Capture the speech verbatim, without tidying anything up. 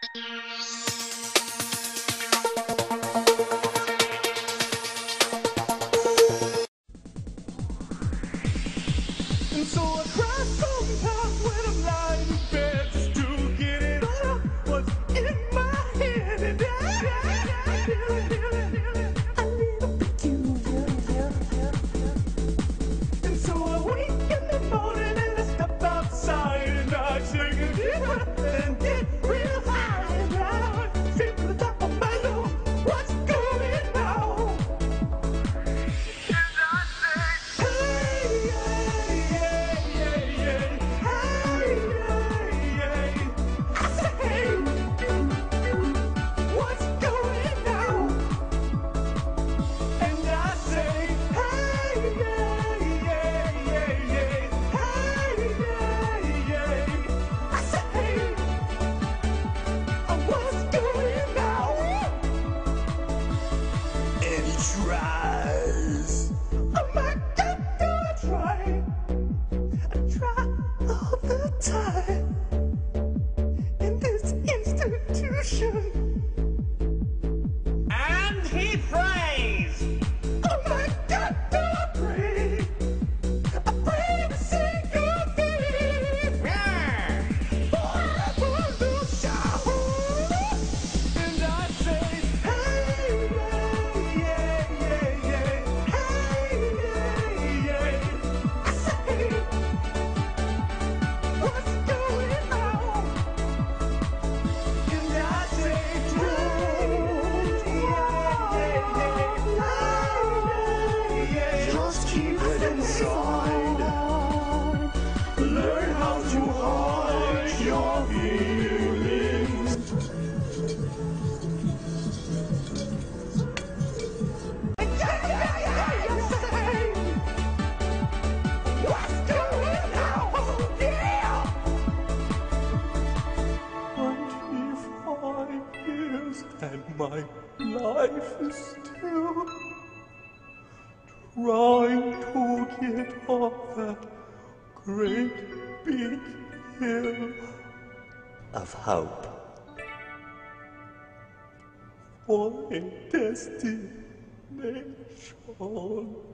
And so I cry sometimes when I'm lying in bed just to get it all out what's in my head. And I, I, I feel it, feel it, feel it. I need a bit you, yeah, yeah, yeah. And so I wake in the morning and I step outside and I take a deep breath and get real high. And I think to the top of my lungs, what's going on? And I say, hey, hey, hey, hey, hey, hey, hey. I say, hey, what's going on? And I say, hey, hey, hey, hey, hey, hey, hey, hey. I say, hey, what's going on? And he tries. Oh my God, do I try? I try all the time in this institution. And he prays. Oh my God, do I pray? I pray to see your face. Yeah. Revolution. And I say, hey, yeah, yeah, yeah, yeah, hey, yeah, yeah. I say, what's going on? And I say, don't, yeah, yeah, yeah, yeah, yeah. Just keep it inside. Learn how to hide your feelings. Yeah, yeah, yeah, yeah, say, what's going on? Yeah. Twenty-five years and my life is still trying to get off that great big hill Of hope. for a destination.